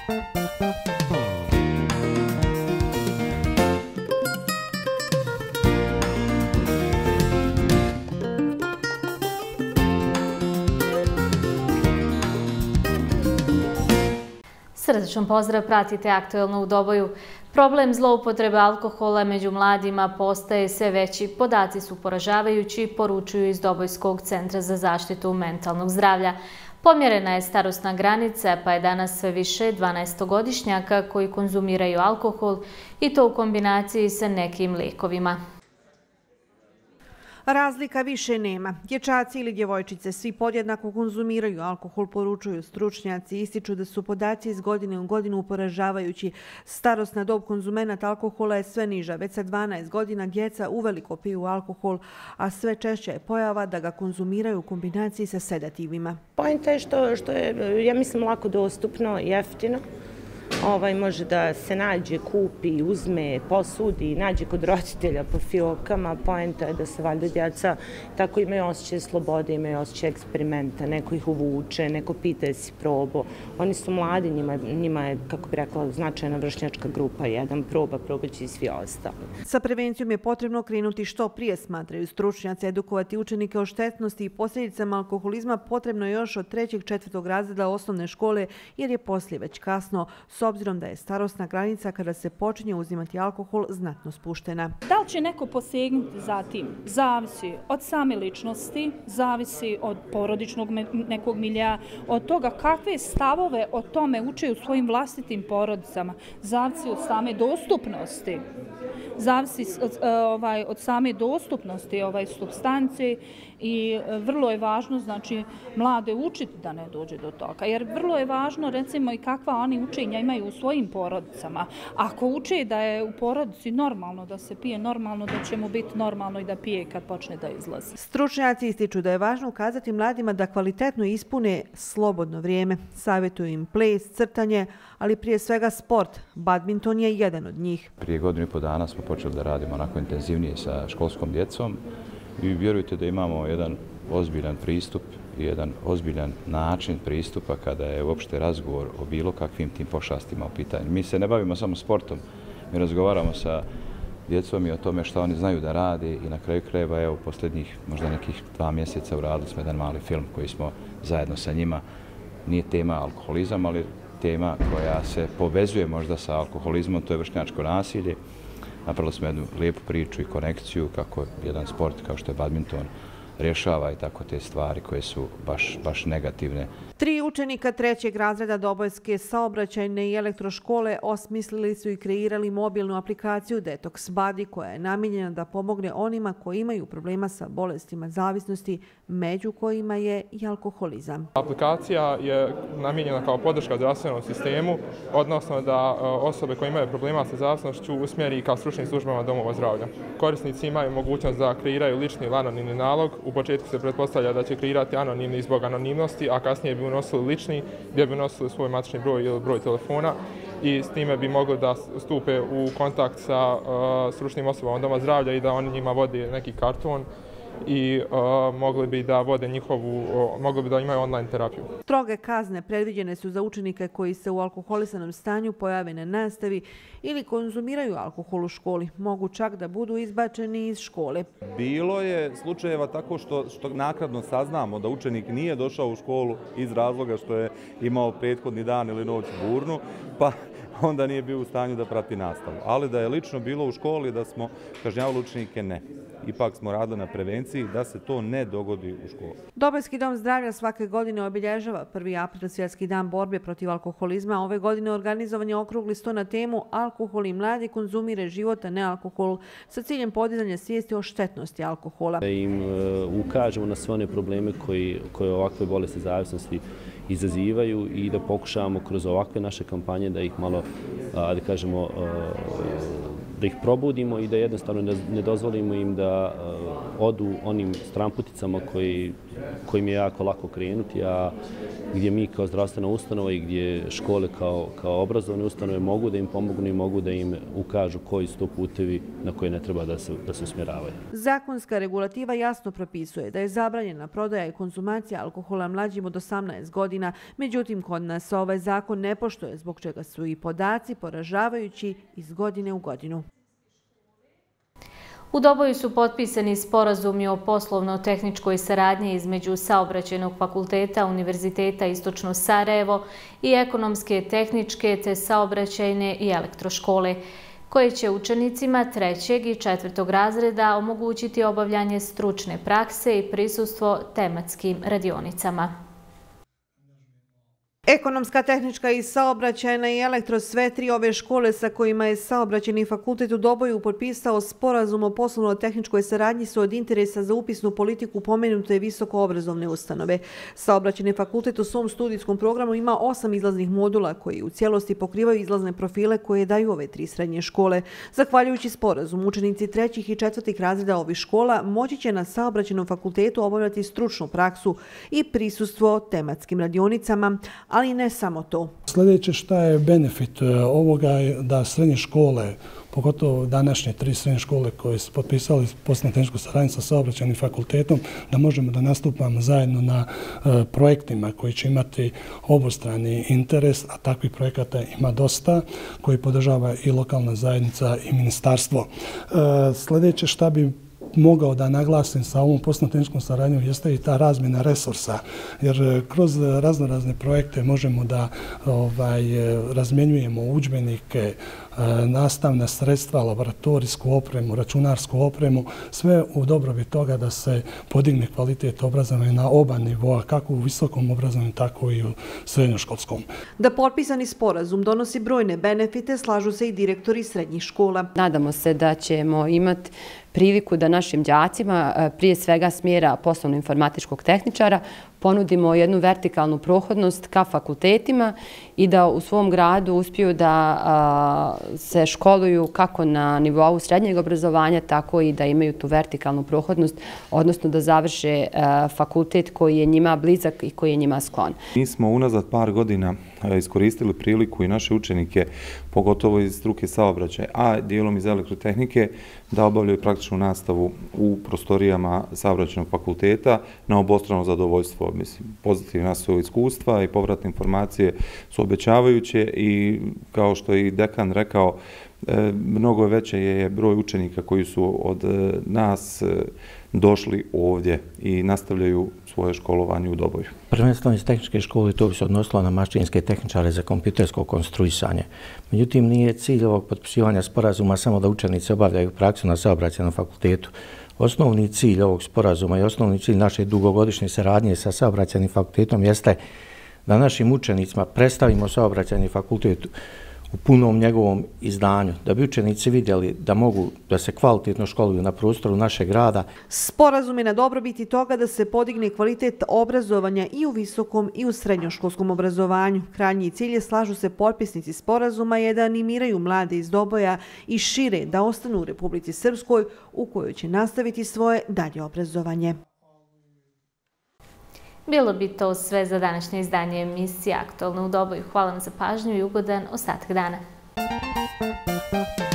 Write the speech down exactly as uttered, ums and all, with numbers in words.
Srdačan pozdrav, pratite Aktuelno u Doboju. Problem zloupotrebe alkohola među mladima postaje sve veći. Podaci su poražavajući, poručuju iz Dobojskog centra za zaštitu mentalnog zdravlja. Pomjerena je starosna granica, pa je danas sve više dvanaestogodišnjaka koji konzumiraju alkohol i to u kombinaciji sa nekim lijekovima. Razlika više nema. Dječaci ili djevojčice svi podjednako konzumiraju alkohol, poručuju stručnjaci. Ističu da su podaci iz godine u godinu poražavajući. Starosna dob konzumenata alkohola je sve niža. Već sa dvanaest godina djeca uveliko piju alkohol, a sve češće je pojava da ga konzumiraju u kombinaciji sa sedativima. Poenta je što, što je, ja mislim, lako dostupno, jeftino. Ovaj, može da se nađe, kupi, uzme, posudi, nađe kod roditelja po fiokama. Poenta je da se valjda djeca tako imaju osjećaj slobode, imaju osjećaj eksperimenta. Neko ih uvuče, neko pita je si probao. Oni su mladi, njima, njima je, kako bi rekla, značajna vršnjačka grupa. Jedan proba, probaće i svi ostali. Sa prevencijom je potrebno krenuti što prije, smatraju stručnjaci. Edukovati učenike o štetnosti i posljedicama alkoholizma potrebno je još od trećeg četvrtog razreda osnovne škole, jer je poslije već kasno, s obzirom da je starosna granica kada se počinje uzimati alkohol znatno spuštena. Da li će neko posegnuti za tim? Zavisi od same ličnosti, zavisi od porodičnog nekog milija, od toga kakve stavove o tome uče u svojim vlastitim porodicama, zavisi od same dostupnosti. Zavisi od, ovaj, od same dostupnosti ovaj supstance i vrlo je važno, znači, mlade učiti da ne dođe do toga. Jer vrlo je važno, recimo, i kakva oni učenja imaju u svojim porodicama. Ako uče da je u porodici normalno da se pije, normalno da će mu biti normalno i da pije kad počne da izlazi. Stručnjaci ističu da je važno ukazati mladima da kvalitetno ispune slobodno vrijeme. Savjetuju im ples, crtanje, ali prije svega sport. Badminton je jedan od njih. Prije godinu i po dana smo počeli da radimo onako intenzivnije sa školskom djecom i vjerujte da imamo jedan ozbiljan pristup i jedan ozbiljan način pristupa kada je uopšte razgovor o bilo kakvim tim pošastima u pitanju. Mi se ne bavimo samo sportom, mi razgovaramo sa djecom i o tome što oni znaju da radi i na kraju krajeva, evo, posljednjih možda nekih dva mjeseca uradili smo jedan mali film koji smo zajedno sa njima. Nije tema alkoholizam, ali tema koja se povezuje možda sa alkoholizmom, to je vršnjačko nasilje. Napravili smo jednu lijepu priču i konekciju kako jedan sport kao što je badminton rješava i tako te stvari koje su baš, baš negativne. Tri učenika trećeg razreda Dobojske saobraćajne i elektroškole osmislili su i kreirali mobilnu aplikaciju Detox Buddy koja je namijenjena da pomogne onima koji imaju problema sa bolestima zavisnosti, među kojima je i alkoholizam. Aplikacija je namijenjena kao podrška zdravstvenom sistemu, odnosno da osobe koje imaju problema sa zavisnošću usmjeri kao stručnim službama domova zdravlja. Korisnici imaju mogućnost da kreiraju lični ili anonimni nalog. U početku se pretpostavlja da će kreirati anonimni zbog anonimnosti, a kasnije bi unosili lični, gdje bi unosili svoj matični broj ili broj telefona i s time bi mogli da stupe u kontakt sa uh, stručnim osobama doma zdravlja i da oni njima vode neki karton i uh, mogli bi da vode njihovu, uh, mogli bi da imaju online terapiju. Stroge kazne predviđene su za učenike koji se u alkoholisanom stanju pojave na nastavi ili konzumiraju alkohol u školi. Mogu čak da budu izbačeni iz škole. Bilo je slučajeva tako što, što naknadno saznamo da učenik nije došao u školu iz razloga što je imao prethodni dan ili noć burnu, pa onda nije bio u stanju da prati nastavu. Ali da je lično bilo u školi, da smo kažnjavali učenike, ne. Ipak smo radili na prevenciji da se to ne dogodi u školi. Dobojski dom zdravlja svake godine obilježava prvi april svjetski dan borbe protiv alkoholizma. Ove godine organizovan je okrugli sto na temu Alkohol i mladi konzumire život, a ne alkohol, sa ciljem podizanja svijesti o štetnosti alkohola. Da im ukažemo na sve one probleme koji, koje ovakve bolesti zavisnosti izazivaju i da pokušavamo kroz ovakve naše kampanje da ih malo, da kažemo, da ih probudimo i da jednostavno ne dozvolimo im da odu onim stramputicama koji, kojim je jako lako krenuti, a gdje mi kao zdravstvena ustanova i gdje škole kao, kao obrazovne ustanove mogu da im pomognu i mogu da im ukažu koji su to putevi na koje ne treba da se, da se usmjeravaju. Zakonska regulativa jasno propisuje da je zabranjena prodaja i konzumacija alkohola mlađim od osamnaest godina, međutim kod nas ovaj zakon ne poštuje, zbog čega su i podaci poražavajući iz godine u godinu. U Doboju su potpisani sporazumi o poslovno-tehničkoj saradnji između Saobraćajnog fakulteta Univerziteta Istočno Sarajevo i Ekonomske, tehničke te saobraćajne i elektroškole, koje će učenicima trećeg i četvrtog razreda omogućiti obavljanje stručne prakse i prisustvo tematskim radionicama. Ekonomska, tehnička i saobraćajna i elektro, sve tri ove škole sa kojima je Saobraćajni fakultet u Doboju potpisao sporazum o poslovno-tehničkoj saradnji su od interesa za upisnu politiku pomenute visokoobrazovne ustanove. Saobraćajni fakultet u svom studijskom programu ima osam izlaznih modula koji u cijelosti pokrivaju izlazne profile koje daju ove tri srednje škole. Zahvaljujući sporazum, učenici trećih i četvrtih razreda ovih škola moći će na Saobraćajnom fakultetu obavljati stručnu praksu i prisustvo tematskim radionicama, ali ne samo to. Sljedeće šta je benefit ovoga je da srednje škole, pogotovo današnje tri srednje škole koje su potpisali poslovno-tehničku saradnju sa Saobraćajnim fakultetom, da možemo da nastupamo zajedno na e, projektima koji će imati obostrani interes, a takvih projekata ima dosta, koji podržava i lokalna zajednica i ministarstvo. E, sljedeće šta bi mogao da naglasim sa ovom poslovno-tehničkom saradnjom jeste i ta razmjena resursa, jer kroz raznorazne projekte možemo da ovaj, razmjenjujemo udžbenike, nastavna sredstva, laboratorijsku opremu, računarsku opremu, sve u dobrobit toga da se podigne kvalitet obrazovanja na oba nivoa, kako u visokom obrazovanju, tako i u srednjoškolskom. Da potpisani sporazum donosi brojne benefite, slažu se i direktori srednjih škola. Nadamo se da ćemo imati priliku da našim đacima, prije svega smjera poslovno-informatičkog tehničara, ponudimo jednu vertikalnu prohodnost ka fakultetima i da u svom gradu uspiju da a, se školuju kako na nivou srednjeg obrazovanja, tako i da imaju tu vertikalnu prohodnost, odnosno da završe a, fakultet koji je njima blizak i koji je njima sklon. Mi smo unazad par godina iskoristili priliku i naše učenike, pogotovo iz struke saobraćaja, a dijelom iz elektrotehnike, da obavljaju praktičnu nastavu u prostorijama Saobraćajnog fakulteta na obostrano zadovoljstvo. Mislim, pozitivna su iskustva i povratne informacije su obećavajuće i kao što je i dekan rekao, mnogo veće je broj učenika koji su od nas došli ovdje i nastavljaju svoje školovanje u Doboju. Prvenstveno iz tehničke škole to bi se odnosilo na mašinske tehničare za kompjutersko konstruisanje. Međutim, nije cilj ovog potpisivanja sporazuma samo da učenici obavljaju praksu na Saobraćajnom fakultetu. Osnovni cilj ovog sporazuma i osnovni cilj naše dugogodišnje saradnje sa Saobraćajnim fakultetom jeste da našim učenicima predstavimo Saobraćajni fakultet u punom njegovom izdanju, da bi učenici vidjeli da mogu da se kvalitetno školuju na prostoru našeg grada. Sporazum je na dobrobiti toga da se podigne kvalitet obrazovanja i u visokom i u srednjoškolskom obrazovanju. Krajnji cilj je, slažu se potpisnici sporazuma, je da animiraju mlade iz Doboja i šire da ostanu u Republici Srpskoj, u kojoj će nastaviti svoje dalje obrazovanje. Bilo bi to sve za današnje izdanje emisije Aktualno u Doboju. Hvala vam za pažnju i ugodan ostatak dana.